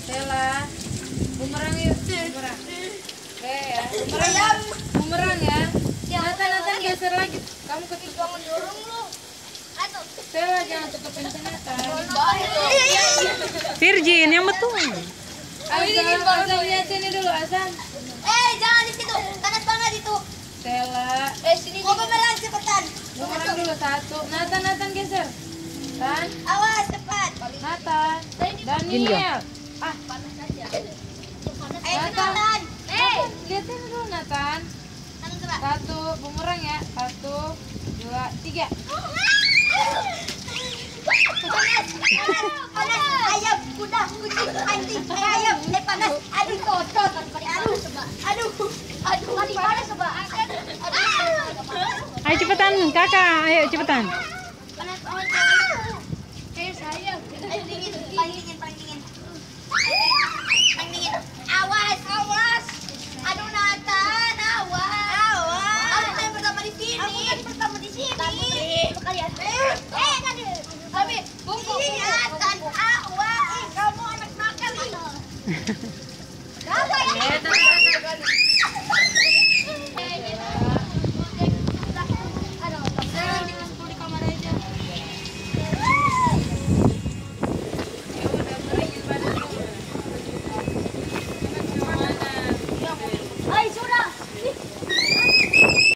Stella, bumerang yuk, bumerang. Ya, bumerang. Bumerang ya. Nathan geser lagi. Kamu ketik bangun dorong lu. Stella jangan tutupin Nathan. Virgin yang betul. Azan lihat sini dulu Azan. Jangan di situ, panas banget itu. Stella, Sini. Mau bumerang cepetan. bumerang dulu satu. Nathan geser. Tan, Awas cepat. Nathan, Daniel. Panas aja. Nathan. Nathan. Lihatin dulu Nathan. Satu, bumerang ya. 1, 2, 3. Panas. Ayam, kuda, kucing, anjing, ayam. Panas. Aduh, kotor. Aduh, panas coba. Ayo cepetan kakak, ayo cepetan. Panas banget. Kayak saya. Ayo dingin, paling dingin. Awas. Aduh Nathan, awas. Aku kan pertama di sini. Kalian. Tapi bungkuk.